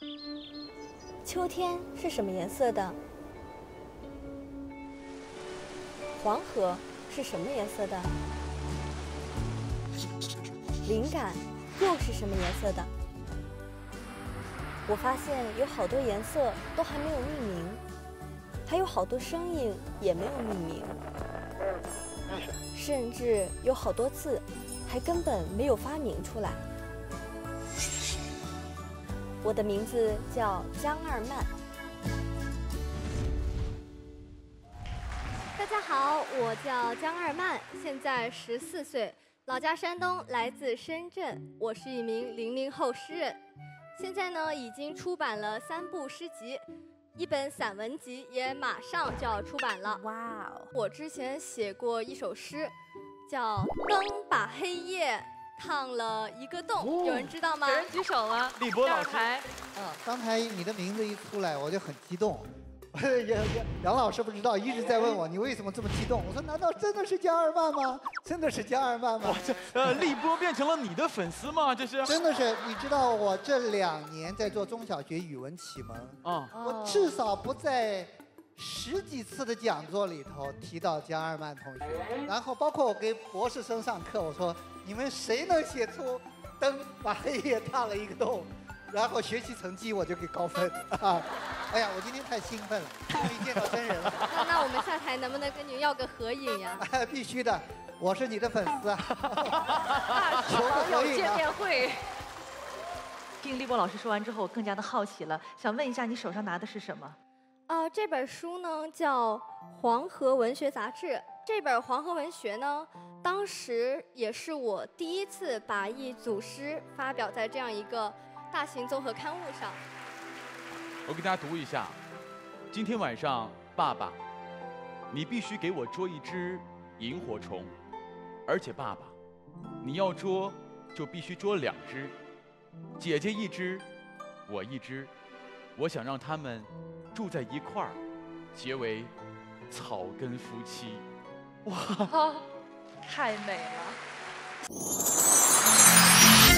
秋天是什么颜色的？黄河是什么颜色的？灵感又是什么颜色的？我发现有好多颜色都还没有命名，还有好多声音也没有命名，甚至有好多字还根本没有发明出来。我的名字叫江二曼。大家好，我叫江二曼，现在14岁，老家山东，来自深圳。我是一名00后诗人，现在呢已经出版了3部诗集，1本散文集也马上就要出版了。哇哦！我之前写过一首诗，叫《灯把黑夜烫了一个洞》，有人知道吗？ 有人举手了， 立波老师。 刚才你的名字一出来，我就很激动。杨老师不知道，一直在问我你为什么这么激动。我说难道真的是江二曼吗？真的是江二曼吗？ 立波变成了你的粉丝吗？这是真的是，你知道我这2年在做中小学语文启蒙啊，我至少不在10几次的讲座里头提到江二曼同学，然后包括我给博士生上课，我说你们谁能写出灯把黑夜烫了一个洞，然后学习成绩我就给高分啊！哎呀，我今天太兴奋了，终于见到真人了。 那我们下台能不能跟您要个合影呀？ 必须的，我是你的粉丝啊！ 求个合影见面会。听立波老师说完之后，更加的好奇了，想问一下你手上拿的是什么？ 这本书呢叫《黄河文学杂志》。这本《黄河文学》呢，当时也是我第一次把一组诗发表在这样一个大型综合刊物上。 我给大家读一下：今天晚上，爸爸，你必须给我捉一只萤火虫，而且爸爸，你要捉就必须捉2只，姐姐1只，我1只，我想让他们住在一块儿，结为草根夫妻。哇， 太美了！